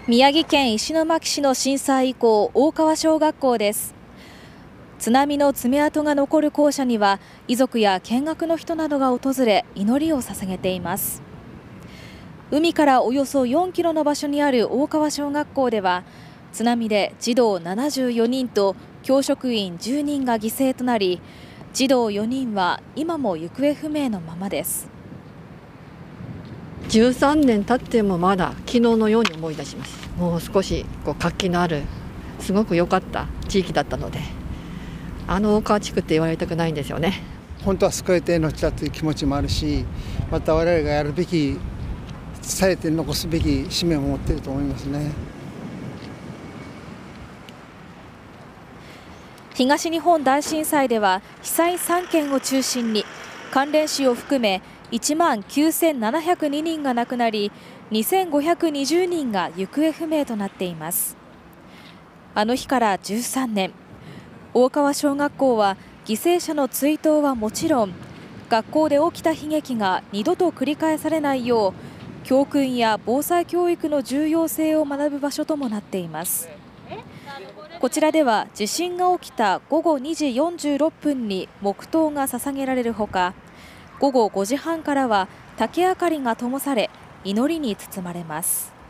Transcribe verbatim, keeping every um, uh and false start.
宮城県石巻市の震災以降、大川小学校です。津波の爪痕が残る校舎には遺族や見学の人などが訪れ祈りを捧げています。海からおよそよんキロの場所にある大川小学校では津波で児童ななじゅうよにんと教職員じゅうにんが犠牲となり、児童よにんは今も行方不明のままです。 じゅうさんねん経ってもまだ昨日のように思い出します。もう少しこう活気のあるすごく良かった地域だったので、あの大川地区って言われたくないんですよね。 本当は救えて命だという気持ちもあるし、また我々がやるべき、伝えて残すべき使命を持っていると思いますね。 東日本大震災では被災さんけんを中心に関連死を含めいちまんきゅうせんななひゃくににんが亡くなり、にせんごひゃくにじゅうにんが行方不明となっています。あの日からじゅうさんねん、大川小学校は犠牲者の追悼はもちろん、学校で起きた悲劇が二度と繰り返されないよう教訓や防災教育の重要性を学ぶ場所ともなっています。こちらでは地震が起きたごごにじよんじゅうろっぷんに黙祷が捧げられるほか、ごごごじはんからは竹明かりが灯され祈りに包まれます。